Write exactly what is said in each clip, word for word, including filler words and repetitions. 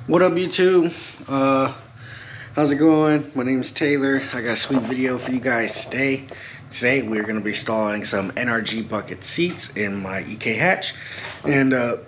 What up, YouTube? Uh, how's it going? My name's Taylor. I got a sweet video for you guys today. Today we're going to be installing some N R G bucket seats in my E K hatch, and uh,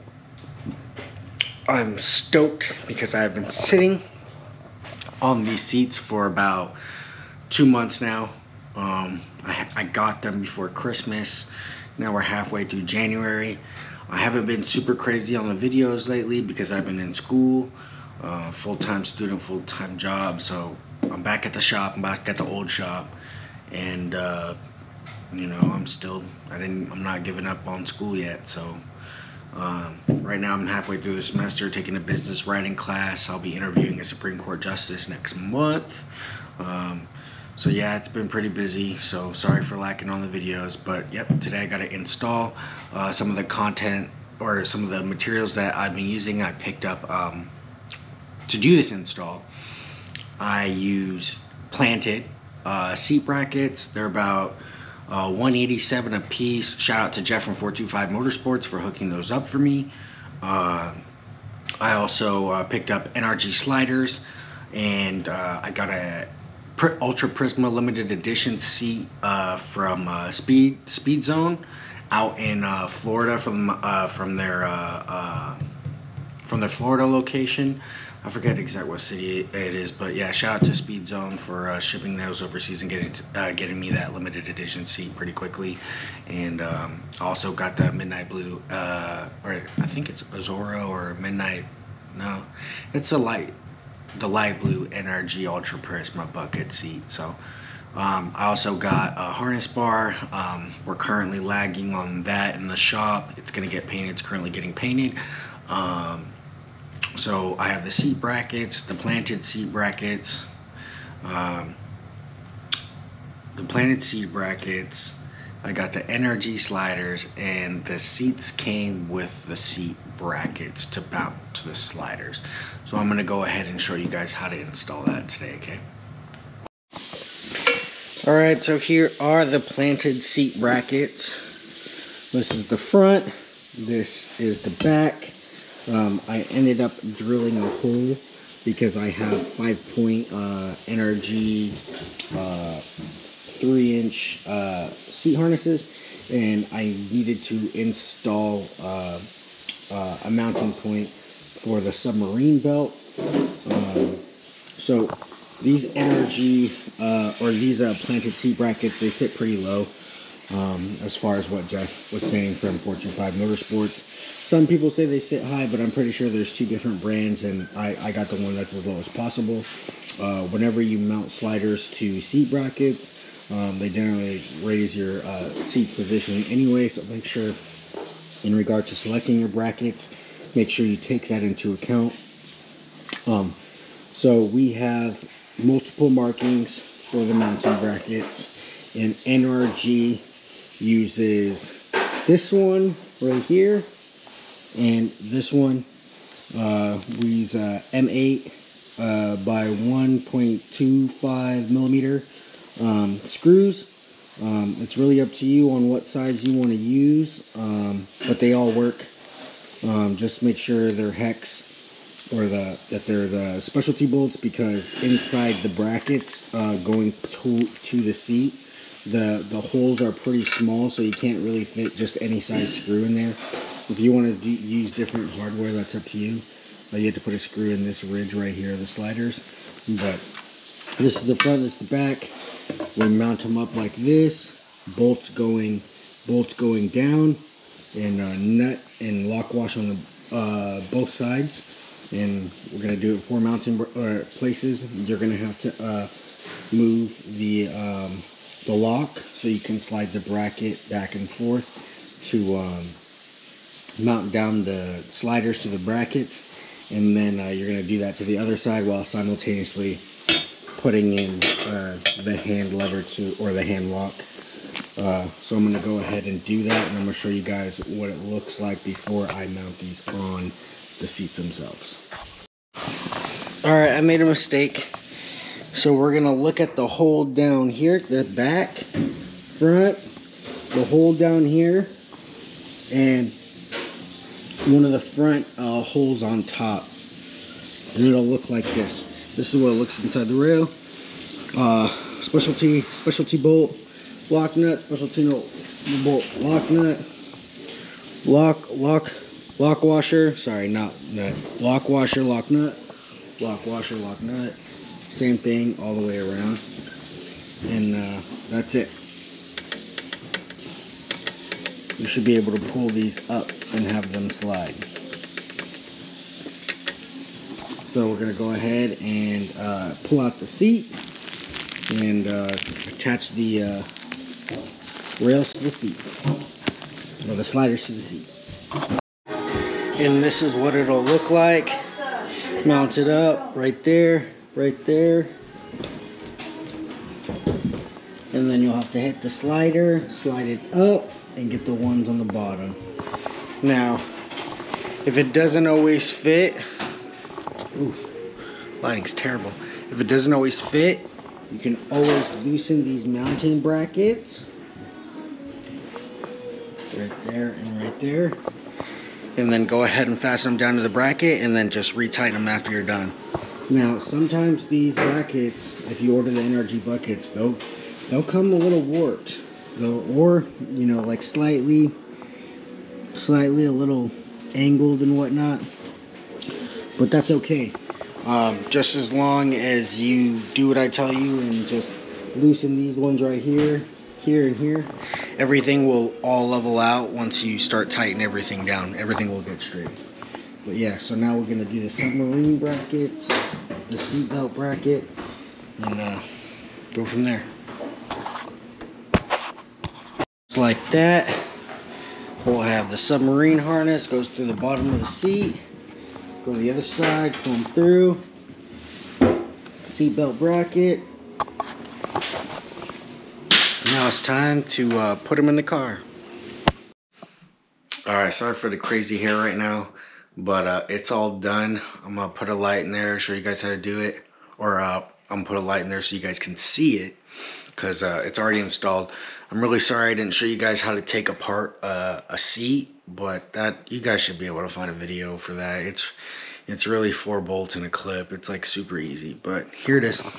I'm stoked because I've been sitting on these seats for about two months now. Um, I, I got them before Christmas. Now we're halfway through January. I haven't been super crazy on the videos lately because I've been in school, uh, full-time student, full-time job. So I'm back at the shop. I'm back at the old shop, and uh, you know, I'm still. I didn't. I'm not giving up on school yet. So um, right now I'm halfway through the semester, taking a business writing class. I'll be interviewing a Supreme Court justice next month. Um, So yeah, it's been pretty busy, so sorry for lacking on the videos, but yep, today I got to install uh, some of the content or some of the materials that I've been using. I picked up um, to do this install. I use planted uh, seat brackets. They're about uh, one eighty-seven a piece. Shout out to Jeff from four two five Motorsports for hooking those up for me. Uh, I also uh, picked up N R G sliders, and uh, I got a Ultra Prisma limited edition seat uh, from uh, Speed Speed Zone out in uh, Florida from uh, from their uh, uh, from their Florida location. I forget exactly what city it is, but yeah, shout out to Speed Zone for uh, shipping those overseas and getting uh, getting me that limited edition seat pretty quickly. And um, also got the Midnight Blue, uh, or I think it's Azora or Midnight. No, it's a light. The light blue N R G Ultra Prisma bucket seat. So um, I also got a harness bar. Um, we're currently lagging on that in the shop. It's gonna get painted. It's currently getting painted. Um, so I have the seat brackets, the planted seat brackets, um, the planted seat brackets. I got the N R G sliders, and the seats came with the seat brackets to mount to the sliders. So I'm gonna go ahead and show you guys how to install that today, okay? All right, so here are the planted seat brackets. This is the front, this is the back. Um, I ended up drilling a hole because I have five point uh, N R G uh, three inch uh, seat harnesses, and I needed to install uh, uh, a mounting point for the submarine belt. Um, so these N R G uh, or these uh, planted seat brackets, they sit pretty low um, as far as what Jeff was saying from four two five Motorsports. Some people say they sit high, but I'm pretty sure there's two different brands, and I, I got the one that's as low as possible. Uh, whenever you mount sliders to seat brackets, Um, they generally raise your uh, seat positioning anyway, so make sure in regard to selecting your brackets, make sure you take that into account. Um, so we have multiple markings for the mounting brackets, and N R G uses this one right here, and this one. Uh, we use uh, M eight uh, by one point two five millimeter Um, screws. Um, it's really up to you on what size you want to use, um, but they all work. Um, just make sure they're hex, or the that they're the specialty bolts, because inside the brackets uh, going to, to the seat, the the holes are pretty small, so you can't really fit just any size screw in there. If you want to do, use different hardware, that's up to you. Uh, you have to put a screw in this ridge right here, the sliders. But this is the front, this is the back. We mount them up like this, bolts going, bolts going down, and uh, nut and lock wash on the uh, both sides. And we're gonna do it four mounting uh, places. You're gonna have to uh, move the um, the lock so you can slide the bracket back and forth to um, mount down the sliders to the brackets, and then uh, you're gonna do that to the other side while simultaneously putting in uh, the hand lever to, or the hand lock. Uh, so I'm gonna go ahead and do that, and I'm gonna show you guys what it looks like before I mount these on the seats themselves. All right, I made a mistake. So we're gonna look at the hole down here, the back, front, the hole down here, and one of the front uh, holes on top. and it'll look like this. This is what it looks inside the rail. Uh, specialty specialty bolt lock nut, specialty bolt lock nut, lock lock lock washer. Sorry, not nut. Lock washer, lock nut, lock washer, lock nut. Same thing all the way around, and uh, that's it. You should be able to pull these up and have them slide. So we're going to go ahead and uh, pull out the seat and uh, attach the uh, rails to the seat, or the sliders to the seat. And this is what it'll look like. Mount it up right there, right there. And then you'll have to hit the slider, slide it up, and get the ones on the bottom. Now, if it doesn't always fit, ooh, lighting's terrible. If it doesn't always fit, you can always loosen these mounting brackets. Right there and right there. And then go ahead and fasten them down to the bracket and then just retighten them after you're done. Now, sometimes these brackets, if you order the N R G buckets, they'll, they'll come a little warped. They'll, or, you know, like slightly, slightly a little angled and whatnot. But that's okay. Um, just as long as you do what I tell you and just loosen these ones right here, here and here, everything will all level out once you start tightening everything down. Everything will get straight. But yeah, so now we're going to do the submarine brackets, the seatbelt bracket, and uh, go from there. Just like that. We'll have the submarine harness, goes through the bottom of the seat. Go to the other side, come through. Seatbelt bracket. Now it's time to uh, put them in the car. Alright, sorry for the crazy hair right now, but uh, it's all done. I'm going to put a light in there, show you guys how to do it. Or uh, I'm going to put a light in there so you guys can see it, because uh, it's already installed. I'm really sorry I didn't show you guys how to take apart uh, a seat, but that you guys should be able to find a video for that. It's it's really four bolts and a clip. It's like super easy, but here it is.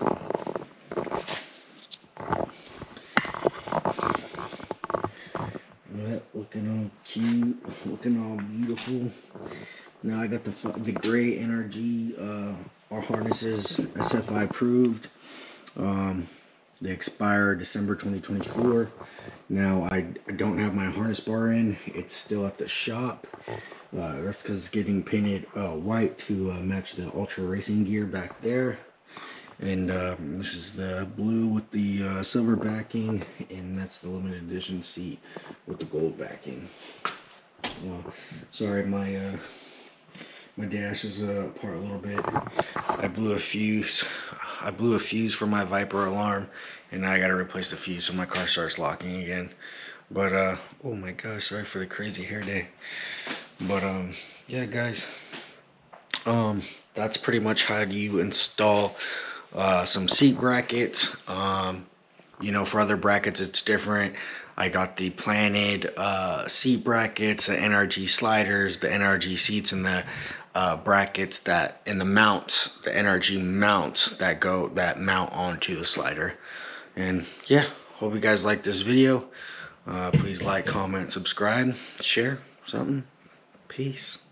That looking all cute, looking all beautiful. Now I got the the gray N R G uh, our harnesses, S F I approved. Um, They expire December twenty twenty-four. Now I, I don't have my harness bar in. It's still at the shop. Uh, that's because it's getting painted uh, white to uh, match the Ultra Racing gear back there. And uh, this is the blue with the uh, silver backing, and that's the limited edition seat with the gold backing. Well, sorry, my uh, my dash is uh, apart a little bit. I blew a fuse. I blew a fuse for my Viper alarm, and now I gotta replace the fuse so my car starts locking again. But uh, oh my gosh, sorry for the crazy hair day. But um, yeah, guys, um, that's pretty much how you install uh, some seat brackets. Um, you know, for other brackets, it's different. I got the planted uh, seat brackets, the N R G sliders, the N R G seats, and the uh, brackets that and the mounts, the N R G mounts that go that mount onto the slider. And yeah, hope you guys like this video. Uh, please like, comment, subscribe, share something. Peace.